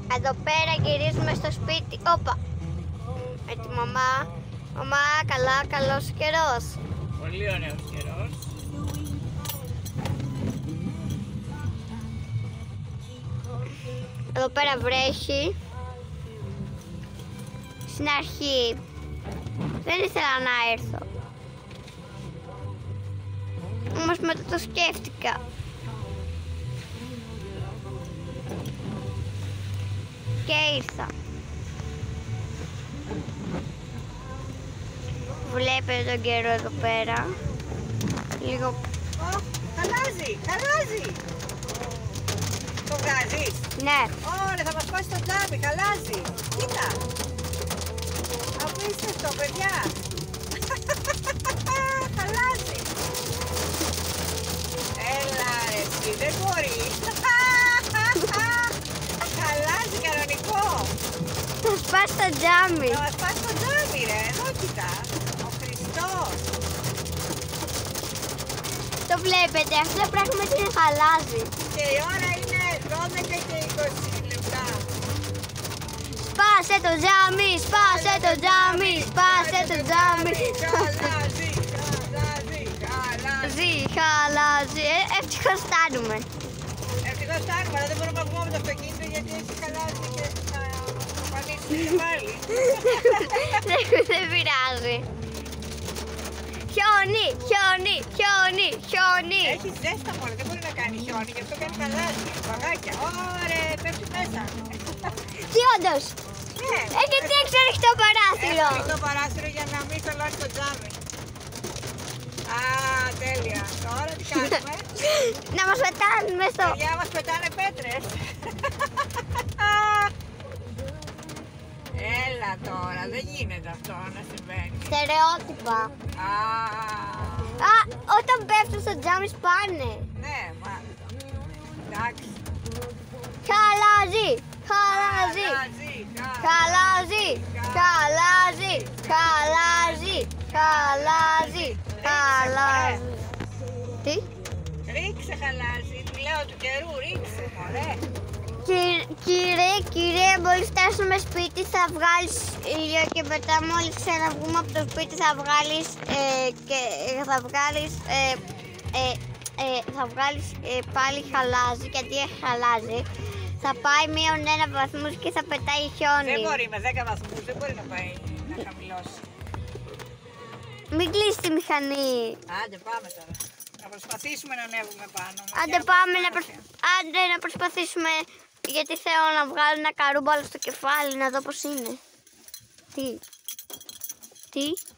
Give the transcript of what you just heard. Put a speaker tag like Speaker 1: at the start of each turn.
Speaker 1: Εδώ πέρα γυρίζουμε στο σπίτι. Όπα. Με τη μαμά. Μαμά, καλά, καλός καιρός.
Speaker 2: Πολύ ωραίος καιρός.
Speaker 1: Εδώ πέρα βρέχει. Στην αρχή δεν ήθελα να έρθω. Όμως μετά το σκέφτηκα. Και ήρθα. Βλέπετε τον καιρό εδώ πέρα. Λίγο...
Speaker 2: Χαλάζει, χαλάζει. Το βγάζεις?
Speaker 1: Ναι.
Speaker 2: Ωραία, θα μας πάει στο τζάμι, χαλάζει. Κοίτα. Απίστευτο, παιδιά. Χαλάζει. Έλα ρε εσύ, δεν μπορεί. Χαλάζει κανονικό.
Speaker 1: Θα σπάσει το τζάμι.
Speaker 2: Θα μας πάει στο τζάμι ρε, εδώ κοίτα. Ο Χριστός.
Speaker 1: Το βλέπετε, αυτό πράγματι χαλάζει.
Speaker 2: Και η ώρα είναι 12 και 20 λεπτά.
Speaker 1: Σπάσε το τζάμι, σπάσε το τζάμι, σπάσε το τζάμι.
Speaker 2: Χαλάζει, χαλάζει, χαλάζει.
Speaker 1: Χαλάζει, ευτυχώς φτάνουμε.
Speaker 2: Ευτυχώς φτάνουμε, αλλά δεν μπορούμε να βγούμε από το αυτοκίνητο γιατί έχει χαλάσει και θα πανίσουμε και πάλι.
Speaker 1: Δεν πειράζει. Χιόνι, χιόνι, χιόνι, χιόνι.
Speaker 2: Έχει ζέστα μόνο, δεν μπορεί να κάνει χιόνι, γι' αυτό κάνει χαλάζει. Παγάκια, ωραία, πέφτει μέσα.
Speaker 1: Τι όντως.
Speaker 2: Ναι.
Speaker 1: Γιατί έχεις ανοιχτό παράθυρο.
Speaker 2: Έχω το παράθυρο για να μην θολώσει το τζάμι. Α, τέλεια. Τώρα τι κάνουμε?
Speaker 1: Να μας πετάνε στο...
Speaker 2: Παιδιά μας πετάνε πέτρες. Έλα τώρα, δεν γίνεται αυτό να συμβαίνει.
Speaker 1: Στερεότυπα.
Speaker 2: Α,
Speaker 1: Όταν πέφτουν στο τζάμι σπάνε.
Speaker 2: ναι, μάλιστα. Εντάξει.
Speaker 1: Χαλάζει, χαλάζει, χαλάζει, χαλάζει, χαλάζει, χαλάζει, χαλάζει. Τι?
Speaker 2: Ρίξε χαλάζει, του λέω του καιρού, ρίξε, μωρέ.
Speaker 1: Κύριε, μόλις φτάσουμε σπίτι θα βγάλεις ήλιο και μετά μόλις ξαναβγούμε από το σπίτι θα βγάλεις πάλι χαλάζει και αντί χαλάζει θα πάει -1 βαθμούς και θα πετάει χιόνι.
Speaker 2: Δεν μπορεί με 10 βαθμούς, δεν μπορεί να πάει να χαμηλώσει.
Speaker 1: Μην κλείσει τη μηχανή.
Speaker 2: Άντε πάμε τώρα. Να προσπαθήσουμε να ανέβουμε πάνω.
Speaker 1: Άντε πάμε να προσπαθήσουμε, γιατί θέλω να βγάλω ένα καρούμπαλο στο κεφάλι να δω πώς είναι. Τι?